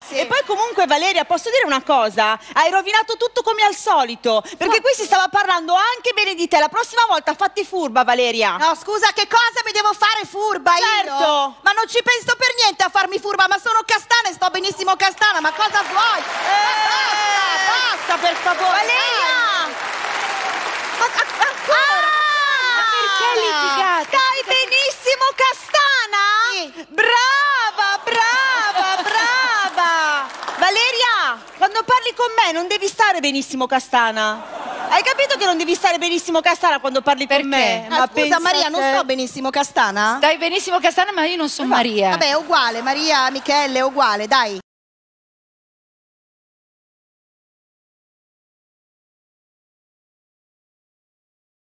Sì. E poi comunque Valeria, posso dire una cosa? Hai rovinato tutto come al solito, perché qui si stava parlando anche bene di te. La prossima volta fatti furba, Valeria. No, scusa, che cosa mi devo fare furba Certo. io? Ma non ci penso per niente a farmi furba, ma sono castana e sto benissimo castana, ma cosa vuoi? Basta, per favore. Valeria! Ma ancora? Perché litigate? Stai benissimo castana? Sì. Brava, brava, brava. Valeria, quando parli con me non devi stare benissimo castana. Hai capito che non devi stare benissimo castana quando parli con me? Ma scusa pensa Maria, a non te. sto benissimo castana? Stai benissimo castana, ma io non sono Maria. Vabbè, è uguale, Maria, Michele, è uguale, dai.